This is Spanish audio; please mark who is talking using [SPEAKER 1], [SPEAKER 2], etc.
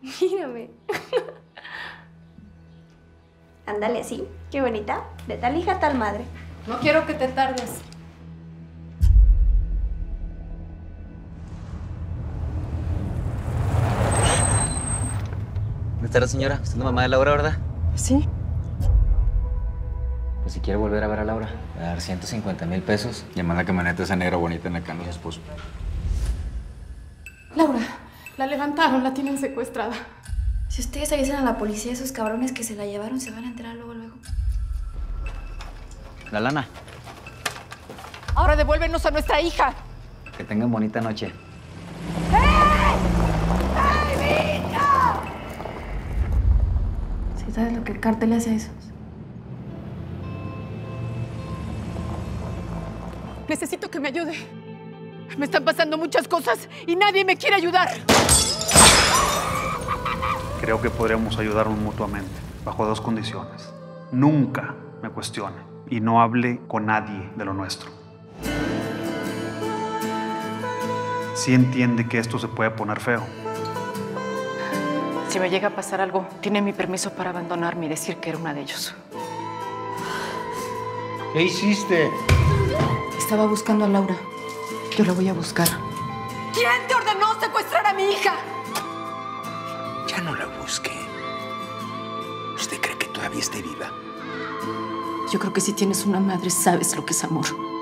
[SPEAKER 1] Mírame. Ándale así, qué bonita. De tal hija, tal madre.
[SPEAKER 2] No quiero que te tardes.
[SPEAKER 3] Buenas tardes, señora. ¿Usted es la mamá de Laura, verdad?
[SPEAKER 2] Sí.
[SPEAKER 3] Pues si quiere volver a ver a Laura, le va a dar 150,000 pesos. Y además la camioneta esa negra bonita en la que anda su esposo.
[SPEAKER 2] Laura, la levantaron, la tienen secuestrada.
[SPEAKER 4] Si ustedes avisen a la policía, esos cabrones que se la llevaron se van a enterar luego.
[SPEAKER 3] La lana.
[SPEAKER 2] Ahora devuélvenos a nuestra hija.
[SPEAKER 3] Que tengan bonita noche.
[SPEAKER 4] ¿Sí sabes lo que el cártel le hace a esos?
[SPEAKER 2] Necesito que me ayude. Me están pasando muchas cosas y nadie me quiere ayudar.
[SPEAKER 5] Creo que podríamos ayudarnos mutuamente, bajo dos condiciones. Nunca me cuestione y no hable con nadie de lo nuestro. Sí entiende que esto se puede poner feo.
[SPEAKER 2] Si me llega a pasar algo, tiene mi permiso para abandonarme y decir que era una de ellos.
[SPEAKER 6] ¿Qué hiciste?
[SPEAKER 2] Estaba buscando a Laura. Yo la voy a buscar. ¿Quién te ordenó secuestrar a mi hija?
[SPEAKER 6] Ya no la busque. ¿Usted cree que todavía esté viva?
[SPEAKER 2] Yo creo que si tienes una madre, sabes lo que es amor.